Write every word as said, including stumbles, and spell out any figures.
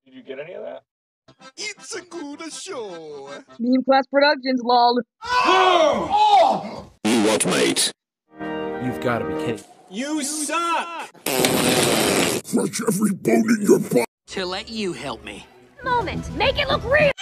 Did you get any of that? It's a good show. Meme Class Productions, lol. Oh! You what, mate? You've got to be kidding. You suck! Crush every bone in your body. To let you help me. Moment, make it look real!